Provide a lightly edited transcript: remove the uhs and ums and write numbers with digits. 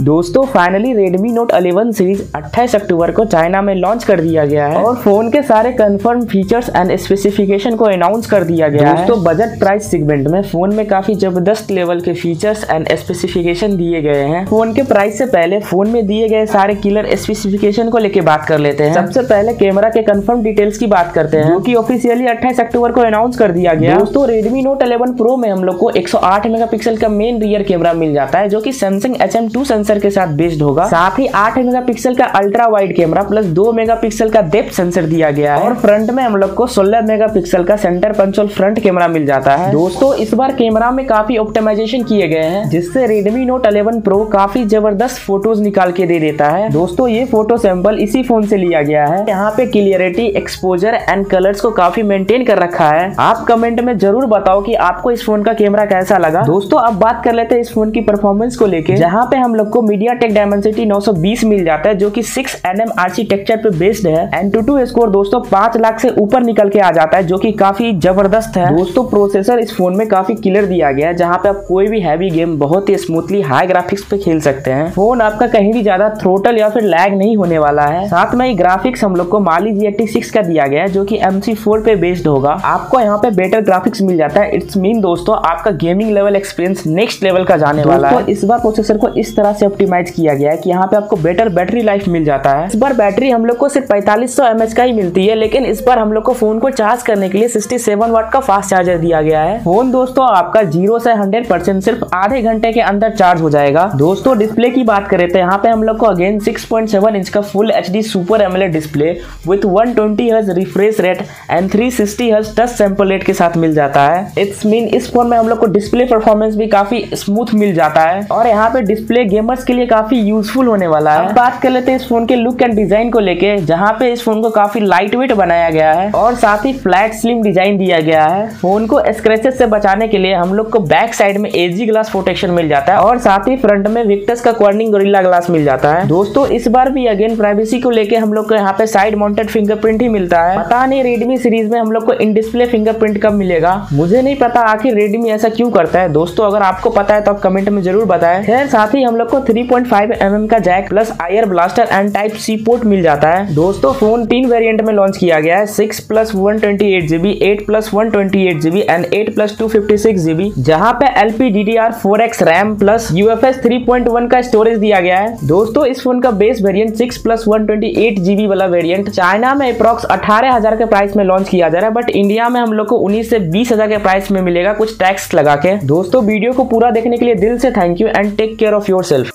दोस्तों finally Redmi Note 11 series 28 अक्टूबर को चाइना में लॉन्च कर दिया गया है और फोन के सारे कंफर्म फीचर्स एंड स्पेसिफिकेशन को अनाउंस कर दिया गया है। दोस्तों बजट प्राइस सेगमेंट में फोन में काफी जबरदस्त लेवल के फीचर्स एंड स्पेसिफिकेशन दिए गए हैं। फोन के प्राइस से पहले फोन में दिए गए सारे किलर स्पेसिफिकेशन को लेके बात कर लेते हैं। सबसे पहले कैमरा के कंफर्म डिटेल्स की बात करते हैं, जो कि ऑफिशियली 28 अक्टूबर को अनाउंस कर दिया गया। दोस्तों Redmi Note 11 Pro में हम लोग को 108 मेगापिक्सल का मेन रियर कैमरा मिल जाता है, जो कि Samsung HM2 सेंसर के साथ बेस्ड होगा। साथ ही 8 मेगापिक्सल का ultra wide camera plus 2 megapixel का डेप्थ सेंसर दिया गया है और फ्रंट में हम लोग को 16 मेगापिक्सल का सेंटर पंचोल फ्रंट कैमरा मिल जाता है। दोस्तों इस बार कैमरा में काफी ऑप्टिमाइजेशन किए गए हैं, जिससे Redmi Note 11 Pro काफी जबरदस्त फोटोज निकाल के दे देता है। दोस्तों ये फोटो सैंपल इसी फोन से लिया गया है। यहाँ पे क्लियरिटी, एक्सपोजर एंड कलर्स को काफी मेंटेन कर रखा है। आप कमेंट में जरूर बताओ कि आपको इस फोन का कैमरा कैसा लगा। दोस्तों अब बात कर लेते हैं इस फोन की परफॉर्मेंस को लेके, जहाँ पे हम लोग को MediaTek Dimensity 920 मिल जाता है, जो कि 6nm आर्किटेक्चर पे बेस्ड है। AnTuTu स्कोर दोस्तों 5 लाख से ऊपर निकल के आ जाता है, जो कि काफी जबरदस्त है। दोस्तों प्रोसेसर इस फोन में काफी क्लियर दिया गया है, जहाँ पे आप कोई भी हैवी गेम बहुत ही स्मूथली हाई ग्राफिक्स पे खेल सकते हैं। फोन आपका कहीं भी ज्यादा थ्रोटल या फिर लैग नहीं होने वाला है। साथ में ग्राफिक्स हम लोग को Mali G86 का दिया गया है, जो कि MC4 पे बेस्ड होगा। आपको यहाँ पे बेटर ग्राफिक्स मिल जाता है। इट्स मीन दोस्तों आपका gaming level experience next level का जाने वाला है। इस बार प्रोसेसर को इस तरह से ऑप्टिमाइज किया गया है कि यहाँ पे आपको बेटर बैटरी लाइफ मिल जाता है। इस बार बैटरी हम लोग को सिर्फ 4500 mAh का ही मिलती है, लेकिन इस बार हम लोग को फोन को चार्ज करने के लिए 67 वाट का फास्ट चार्जर दिया गया है। फोन दोस्तों आपका 0 से 100% सिर्फ आधे घंटे के अंदर चार्ज हो जाएगा। दोस्तों डिस्प्ले की बात करें तो यहाँ पे हम लोग को अगेन 6.7 इंच का full HD super AMOLED display with 120 hertz refresh rate and 360 hertz touch sample rate के साथ मिल जाता है। इट्स मीन इस फोन में हम लोग को डिस्प्ले परफॉर्मेंस भी काफी स्मूथ मिल जाता है और यहाँ पे डिस्प्ले गेमर्स के लिए काफी यूजफुल होने वाला है। अब बात कर लेते हैं इस फोन के लुक एंड डिजाइन को लेके, जहाँ पे इस फोन को काफी लाइट वेट बनाया गया है और साथ ही फ्लैट स्लिम डिजाइन दिया गया है। फोन को स्क्रैचेस से बचाने के लिए हम लोग को बैक साइड में एजी ग्लास प्रोटेक्शन मिल जाता है और साथ ही फ्रंट में विक्टस का कॉर्निंग गोरिल्ला ग्लास मिल जाता है। दोस्तों इस बार भी अगेन प्राइवेसी को लेके हम लोग को यहाँ पे साइड माउंटेड फिंगरप्रिंट ही मिलता है। पता नहीं Redmi सीरीज में हम लोग को इन डिस्प्ले फिंगरप्रिंट कब मिलेगा, मुझे नहीं पता आखिर Redmi ऐसा क्यों करता है। दोस्तों अगर आपको पता है तो आप कमेंट में जरूर बताएं। खैर साथ ही हम लोग को 3.5mm का jack plus IR blaster and type C port मिल जाता है। दोस्तों फोन 3 वेरिएंट में लॉन्च किया गया है, 6+ 128GB, 8+ 128GB एंड 8+ 256GB, जहाँ पे LPDDR4X रैम प्लस UFS 3.1 का स्टोरेज दिया गया है। दोस्तों इस फोन का बेस वेरिएंट 6+ 128GB वाला वेरिएंट चाइना में अप्रॉक्स 18,000 के प्राइस में लॉन्च किया जा रहा है, बट इंडिया में हम लोग को 19 से 20,000 के प्राइस में मिलेगा कुछ टैक्स लगा के। दोस्तों वीडियो को पूरा देखने के लिए दिल से thank you and take care of yourself.